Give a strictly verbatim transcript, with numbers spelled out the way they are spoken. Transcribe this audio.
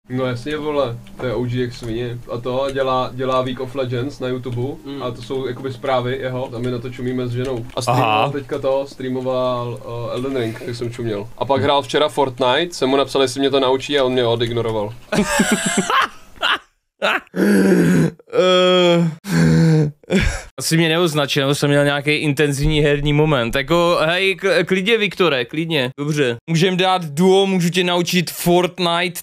No jasně, vole, to je O G jak svině. A to dělá, dělá Week of Legends na YouTube mm. a to jsou jakoby zprávy jeho, a my na to čumíme s ženou. A streamoval Aha. teďka to, streamoval uh, Elden Ring, tak jsem čuměl. A pak hrál včera Fortnite, jsem mu napsal, jestli mě to naučí a on mě odignoroval. uh, asi mě neoznačil, nebo jsem měl nějaký intenzivní herní moment. Jako, hej, klidně Viktore, klidně, dobře. Můžem dát duo, můžu tě naučit Fortnite